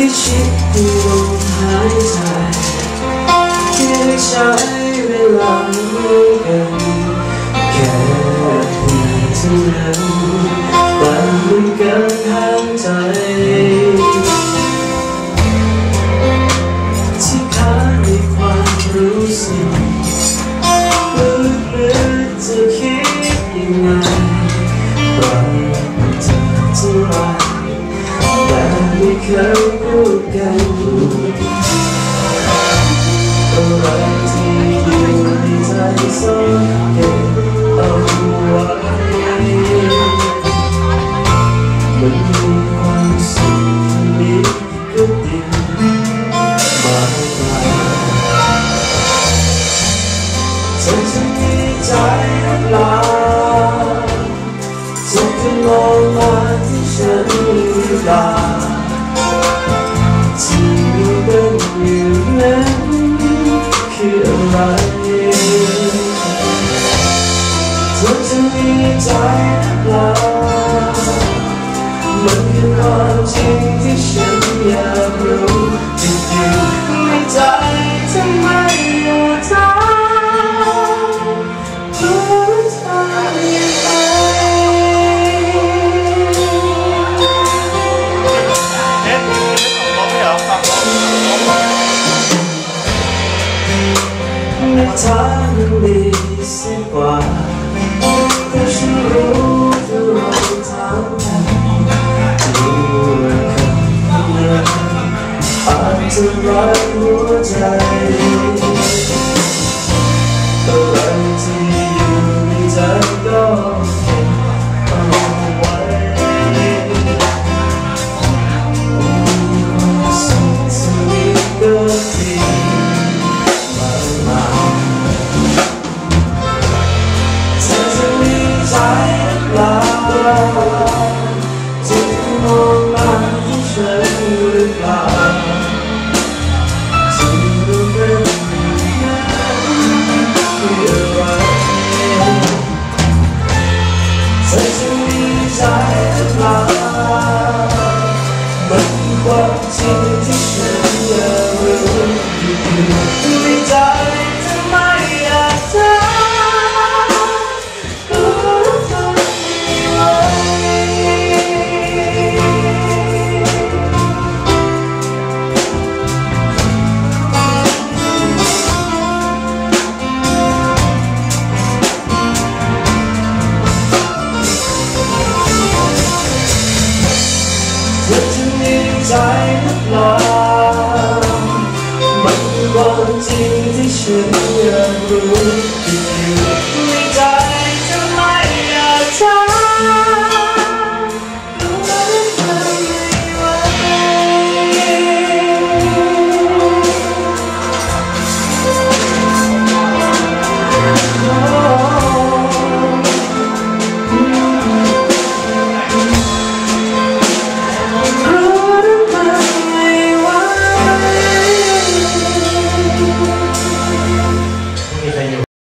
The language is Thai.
ชิดที่ลมหายใจที่ได้ใช้เวลาด้วยกันแค่ไหนเท่านั้นแต่ไม่เกินห้ามใจที่ค้างในความรู้สึกลึกๆจะคิดยังไงรักเธอเท่าไรแต่ไม่เคยพูดกันอะไรที่อยู่ในใจซ่อนเก็บเอาไว้มันมีความสุขนิดก็ดีมากมายเธอจะมีใจหรือเปล่าเธอจะมองมาที่ฉันหรือเปล่าที่เป็นอยู่นั้นคืออะไรเธอจะมีใจหรือเปล่ามันคือความจริงที่ฉันอยากรู้จะอยู่ในใจทำไมอยากถามรู้ทางยังไงทางมันดีสิกว่าแต่ฉันรู้จะรอทางกันรู้ว่าคำนั้นอาจจะรักหัวใจอะไรที่อยู่ในใจก็เก็บเอาไว้ความสุขสักนิดก็ดีจะมองมาที่ฉันหรือเปล่าที่รู้เป็นนั้นคืออะไรเธอจะมีใจหรือเปล่ามันคือความจริงที่ฉันอยากรู้อยู่ในใจทำไมอยากถามเธอจะมีใจหรือเปล่ามันคือความจริงที่ฉันอยากรู้